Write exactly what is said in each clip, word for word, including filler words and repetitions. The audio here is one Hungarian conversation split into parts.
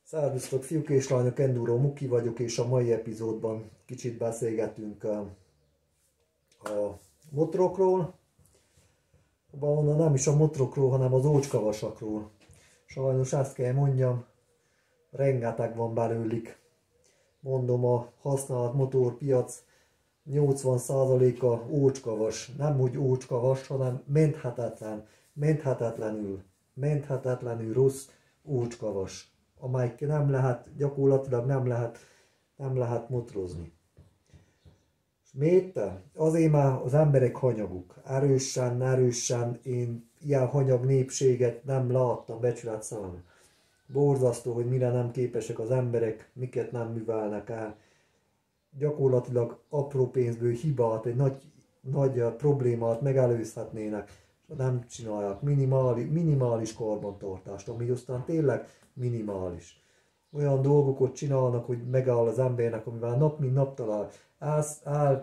Szervusztok, fiúk és lányok, Enduro Muki vagyok, és a mai epizódban kicsit beszélgetünk a, a motorokról. Valóban nem is a motorokról, hanem az ócskavasakról. Sajnos ezt kell mondjam, rengeteg van belőlük. Mondom, a használt motorpiac nyolcvan százaléka ócskavas. Nem úgy ócskavas, hanem menthetetlen, menthetetlenül, menthetetlenül rossz ócskavas, amelyik nem lehet, gyakorlatilag nem lehet, nem lehet motorozni. És miért? Azért már az emberek hanyaguk. Erősen, erősen én ilyen hanyag népséget nem láttam becsületszerűen. Borzasztó, hogy mire nem képesek az emberek, miket nem művelnek el. Gyakorlatilag apró pénzből hibát, egy nagy, nagy problémát megelőzhetnének, és nem csinálják. Minimális, minimális karbantartást, ami aztán tényleg minimális. Olyan dolgokat csinálnak, hogy megáll az embernek, amivel nap mint nap talál. Áll, áll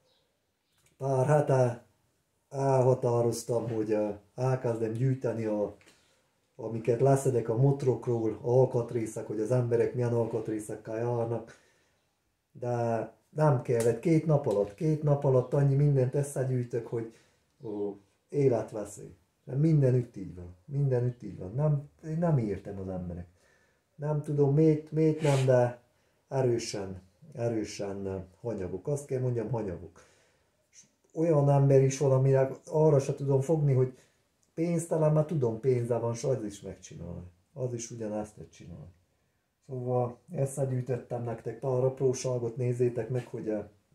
pár hete elhatároztam, hogy elkezdem gyűjteni, a, amiket leszedek a motorokról, a alkatrészek, hogy az emberek milyen alkatrészekkel járnak. De nem kellett, két nap alatt, két nap alatt annyi mindent összegyűjtök, hogy ó, életveszély. Mindenütt így van, mindenütt így van. Nem, én nem értem az emberek. Nem tudom miért, miért nem, de erősen, erősen hanyagok. Azt kell mondjam, hanyagok. Olyan ember is van, amire arra se tudom fogni, hogy pénztelen, már tudom, pénzzel van, és az is megcsinálja. Az is ugyanezt megcsinálja. Szóval összegyűjtöttem nektek pár apróságot, nézzétek meg, hogy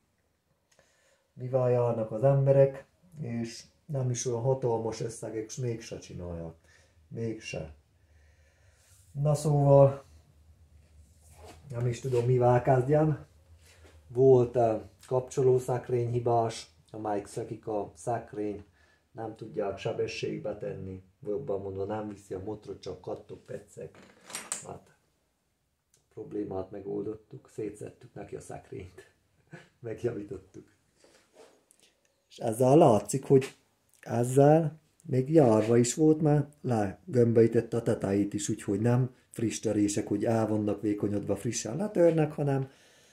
mivel járnak az emberek, és nem is olyan hatalmas összegek, és mégse csinálják. Mégse. Na szóval, nem is tudom mivel kezdjem. Volt uh, kapcsolószekrény hibás, amelyik szakik a szekrény, nem tudják sebességbe tenni, jobban mondva nem viszi a motorot, csak kattog, pecek. Hát, problémát megoldottuk, szétszettük neki a szekrényt, megjavítottuk. És ezzel látszik, hogy ezzel még járva is volt, már legömböítette a tetejét is, úgyhogy nem friss törések, hogy el vannak vékonyodva, frissen letörnek, hanem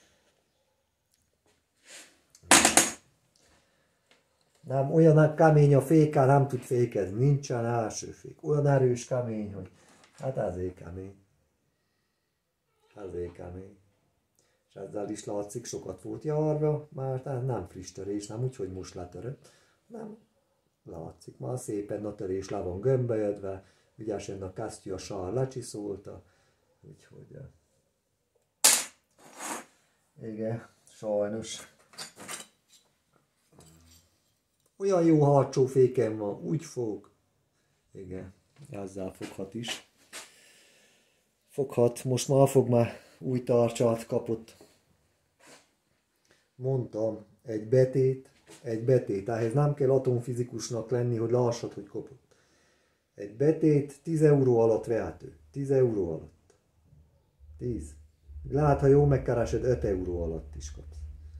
nem olyan kemény a fékkel, nem tud fékezni, nincsen első fék. Olyan erős kemény, hogy hát ezért kemény. Ezért kemény. És ezzel is látszik, sokat volt járva, már nem friss törés, nem úgy, hogy most letörött, nem. Látszik, már szépen a törés le van gömbölyödve, ügyesen a kesztyű a sár lecsiszolta, úgyhogy igen, sajnos. Olyan jó hátsó fékem van, úgy fog. Igen, ezzel foghat is. Foghat, most már fog, már új tartsát kapott. Mondtam, egy betét, egy betét, ehhez nem kell atomfizikusnak lenni, hogy lássad, hogy kopott. Egy betét tíz euró alatt vehető. tíz euró alatt. tíz. Lát, ha jól megkeresed, öt euró alatt is kapsz.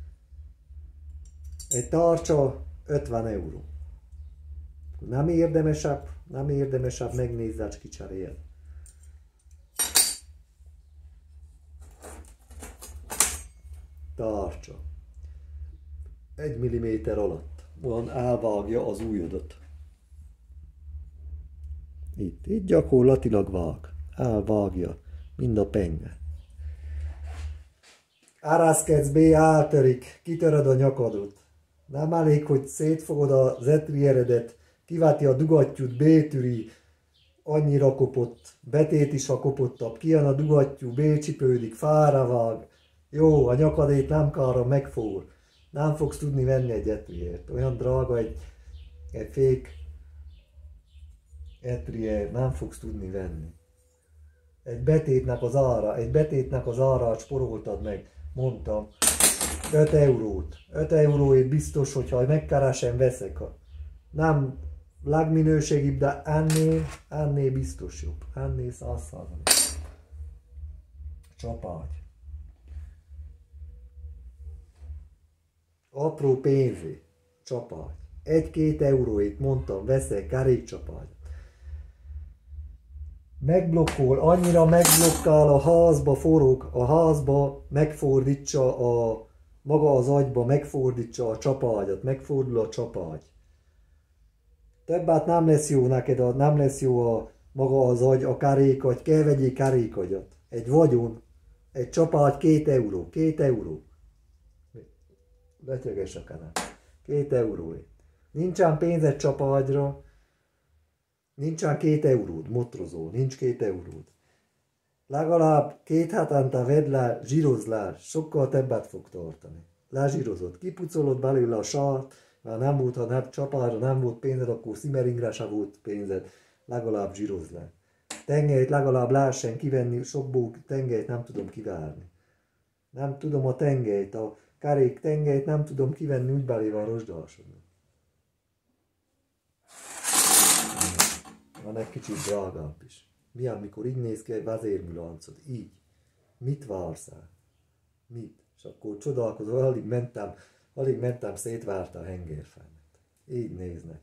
Egy tartsa ötven euró. Nem érdemesebb, nem érdemesebb megnézzed, kicserél. Tartsa. Egy milliméter alatt. Olyan elvágja az ujjodat. Itt, itt gyakorlatilag vág. Elvágja. Mind a penge. Ereszkedsz B, eltörik. Kitöröd a nyakadot. Nem elég, hogy szétfogod az etrieredet, kiveti a dugattyút, B-türi, annyira kopott, betét is a kopottabb, kijön a dugattyú, B-csipődik, fára vág. Jó, a nyakadét nem kára megfúr. Nem fogsz tudni venni egy etriért. Olyan drága egy, egy fék etriért, nem fogsz tudni venni. Egy betétnek az ára, egy betétnek az árát sporoltad meg, mondtam. öt eurót. öt euróért biztos, hogyha megkeresem, veszek. Nem legminőségibb, de ennél, ennél biztos jobb. Ennél száz százalék. Csapágy. Apró pénzé. Csapágy. Egy-két euróért mondtam, veszek kerékcsapágyat. megblokkol, annyira megblokkál a házba forog, a házba megfordítsa a, maga az agyba megfordítsa a csapágyat, megfordul a csapágy. Többet nem lesz jó neked, a, nem lesz jó a maga az agy, a karékagy, kell vegyél karékagyat. Egy vagyon, egy csapágy két euró, két euró. Betyöges a kanál. Két euró. Nincsen pénzed csapágyra, nincsen két euród, motrozol, nincs két euród. Legalább két hetente vedd le, zsírozz le, sokkal többet fog tartani. Lezsírozod, kipucolod belőle a sart, mert nem volt, ha nem csapára nem volt pénzed, akkor szimeringre se volt pénzed, legalább zsírozz le. Tengelyt legalább lehessen kivenni, sokból tengelyt nem tudom kivárni. Nem tudom a tengelyt, a karék tengelyt nem tudom kivenni, úgy belé van rozsdalsodni. Van egy kicsit drágább is. Milyen, mikor így néz ki egy vezérműlancod, így. Mit vársz el? Mit? És akkor csodálkozol, alig mentem, alig mentem, szétvárta a hengerfenet. Így néznek.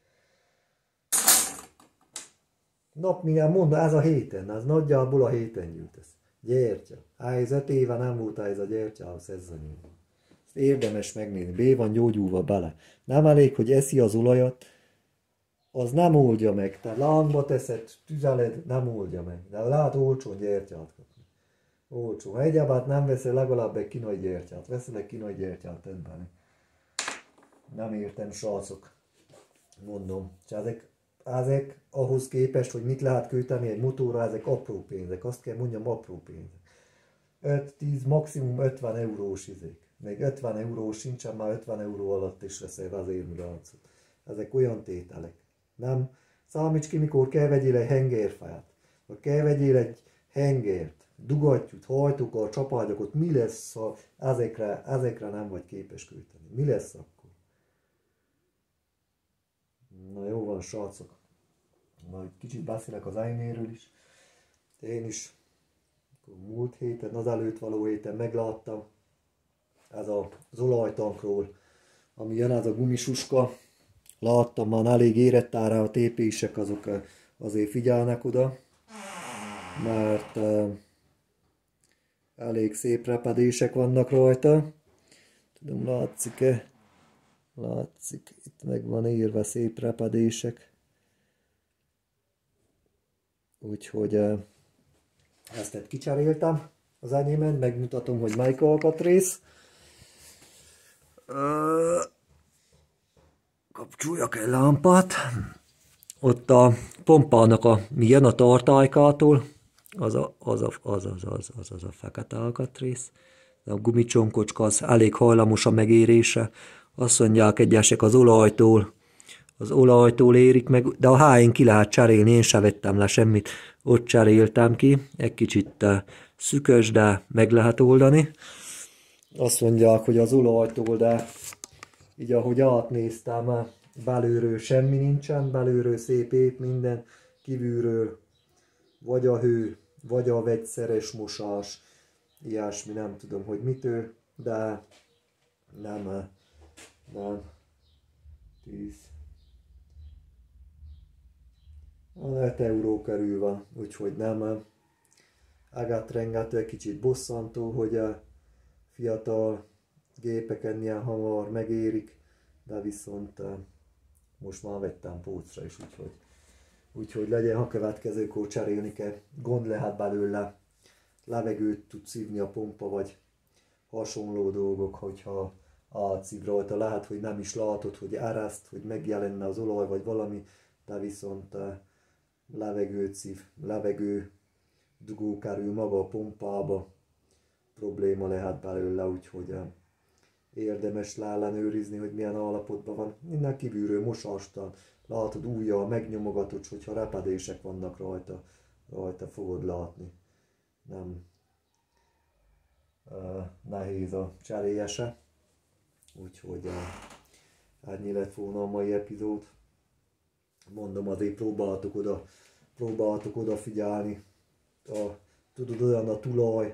Nap milyen mondom, ez a héten, ez nagyjából a héten gyűjtesz. Gyertya. Ez öt éve nem volt ez a gyertyához ezzel nyúlva. Ezt érdemes megnézni, bé van gyógyulva bele. Nem elég, hogy eszi az olajat, az nem oldja meg. Tehát lángba teszed, tüzeled, nem oldja meg. De lehet olcsón gyertyát kapni. Olcsó. Ha egyébként nem veszel legalább egy kínai gyertyát. Veszel egy kínai gyertyát ebben. Nem értem, srácok. Mondom. És ezek, ezek ahhoz képest, hogy mit lehet költeni egy motorra, ezek apró pénzek. Azt kell mondjam, apró pénzek. öt-tíz, maximum ötven eurós izék. Még ötven eurós sincsen, már ötven euró alatt is veszel vezérműlancot. Ezek olyan tételek. Nem? Számíts ki, mikor kell vegyél egy hengerfát, vagy kell vegyél egy hengert, dugattyút, hajtókkal, csapágyakat, mi lesz, ha ezekre, ezekre nem vagy képes költeni? Mi lesz akkor? Na jó van, srácok. Majd kicsit beszélek az ájméről is. Én is múlt héten, az előtt való héten megláttam ez az olajtankról, ami jön, ez a gumisuska. Láttam már elég érett ára a tépések, azok azért figyelnek oda, mert uh, elég szép repedések vannak rajta. Tudom, látszik-e? Látszik, itt meg van írva szép repedések. Úgyhogy uh, ezt egy kicseréltem az enyémen, megmutatom, hogy melyik alkatrész. Uh, Kapcsoljak egy lámpát. Ott a pompának, a, mi jön a tartálykától, az a, az, a, az, az, az, az, az a fekete alkatrész. A gumicsomkocska az elég hajlamos a megérése. Azt mondják egyesek az olajtól, az olajtól érik meg, de a hájén ki lehet cserélni, én se vettem le semmit, ott cseréltem ki. Egy kicsit szükös, de meg lehet oldani. Azt mondják, hogy az olajtól, de így ahogy átnéztem, belülről semmi nincsen, belülről szép ép minden, kívülről vagy a hő, vagy a vegyszeres mosás, ilyesmi, nem tudom, hogy mitől, de nem, nem, tíz, öt euró körül van, úgyhogy nem, ágát-rengető, egy kicsit bosszantó, hogy a fiatal gépeken ilyen hamar megérik, de viszont most már vettem pócra is, úgyhogy, úgyhogy legyen, ha következőkor cserélni kell, gond lehet belőle, levegőt tud szívni a pompa, vagy hasonló dolgok, hogyha átszív rajta, lehet, hogy nem is látod, hogy áraszt, hogy megjelenne az olaj, vagy valami, de viszont levegőt szív, levegő dugó kerül maga a pompába, probléma lehet belőle, úgyhogy érdemes leellenőrizni, hogy milyen állapotban van. Innen kívülről mosástal látod újjal, megnyomogatod, hogyha repedések vannak rajta, rajta fogod látni. Nem uh, nehéz a cseréjese. Úgyhogy uh, ennyi lett volna a mai epizód. Mondom, azért próbáltuk oda, próbáltuk oda figyelni. A, tudod, olyan a tulaj,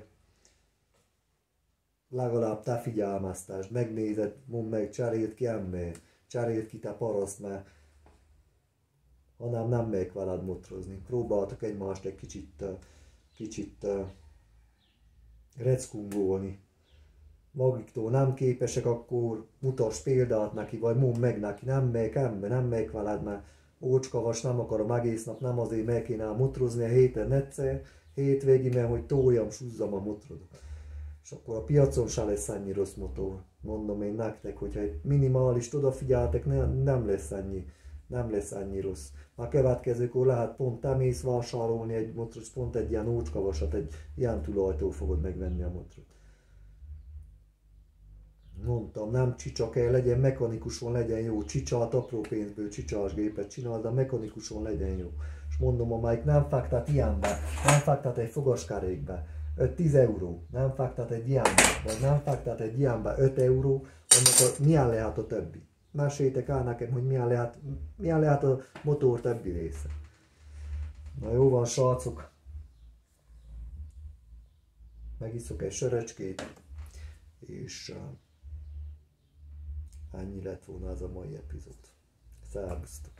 legalább te figyelmeztesd, megnézed, mondd meg, cseréld ki ember, cseréld ki te paraszt, mert hanem nem megyek veled motorozni. Próbáltak egymást egy kicsit, kicsit uh, reckungolni. Magiktól nem képesek, akkor mutass példát neki, vagy mondd meg neki, nem megyek ember, nem megyek veled, mert ócskavas, nem akarom egész nap, nem azért meg kéne motorozni a héten egyszer, hétvégig, mert hogy toljam, súzzam a motorot. És akkor a piacon se lesz ennyi rossz motor. Mondom én nektek, hogyha egy minimális odafigyeltek, nem, nem lesz ennyi, nem lesz ennyi rossz. A következőkor lehet pont te mész vásárolni egy motoros, pont egy ilyen ócskavasat, egy ilyen tulajtól fogod megvenni a motorot. Mondtam, nem csicsa kell, legyen mechanikuson, legyen jó. Csicsát apró pénzből, csicsás gépet csinál, de mechanikuson legyen jó. És mondom, amelyik nem fektet ilyenbe, nem fektet egy fogaskerékbe, tíz euró, nem fektet egy ilyenbe, vagy nem fektet egy ilyenbe öt euró, annak milyen lehet a többi. Meséljétek el nekem, hogy milyen lehet, milyen lehet a motor többi része. Na jó van, srácok. Megiszok egy söröcskét, és ennyi lett volna az a mai epizód. Szervusztok!